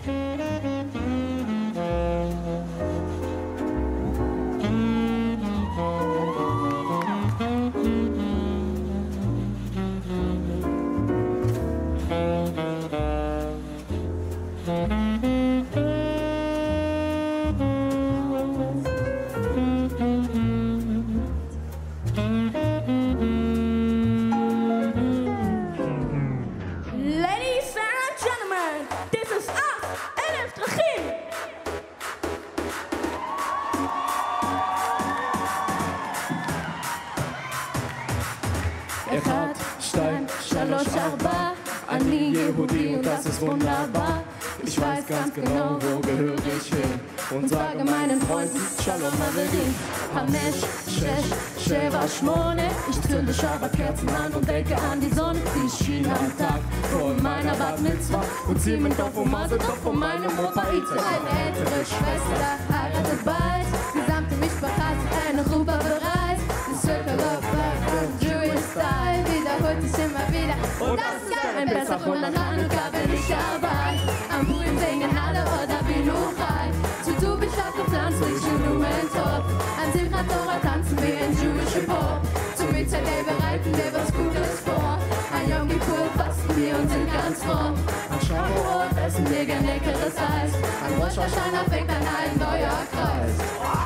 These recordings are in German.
אחד, שתיים, שלוש, ארבע, אני יהודי und das ist wunderbar. Ich weiß ganz genau, wo gehöre ich hin und sage meinen Freunden Shalom Aleichem. Hamesh, Shesh, Sheva, Shmone. Ich zünde Schabbat-Kerzen an und denke an die Sonne, die schien am Tag vor meiner Bat Mitzvah und zieh mit Topf und Mazel Tov von meinem Opa Yitzchak. Meine ältere Schwester heiratet bald, gesamte Mischpacha ist eine Ruba bereit. The Circle of Life und Jewish Style wiederholt sich immer wieder. Und das ist geil, ein besser von der Hanukkah, wenn ich arbeite. Am Purim singen alle oder Binuchai. Zu Tu B'Shvat pflanzliche Blumentopf. An Simchat Torah tanzen wir in Jewish Pop. Zum Mitzvah bereiten wir was Gutes vor. An Yom Kippur fasten wir und sind ganz fromm. An Shavuot essen wir gern leckeres Eis. An Rosh Hashanah fängt ein neuer Kreis.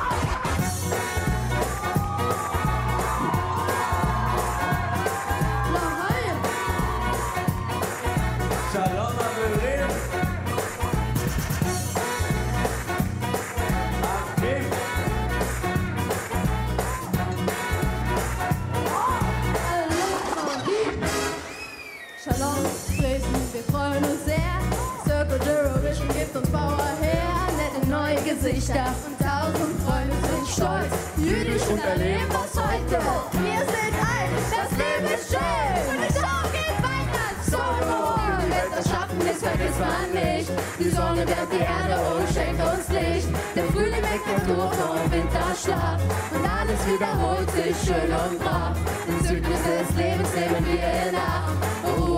Shalom Aleichem. Shalom, Dresden, wir freuen uns sehr. Circle Eurovision gibt uns Power her. Nette neue Gesichter und 1000 Freunde sind stolz. Jüdisch und erleben was heute. Wir sind alt, das Leben ist schön. Und die Show geht weiter. Sonne, das Schaffen ist vergisst man nicht. Die Sonne wärmt die Erde und schenkt uns Licht. Der Frühling weckt den Tod vom Winterschlaf. Und alles wiederholt sich schön und brav. Den Zyklus des Lebens nehmen wir nach.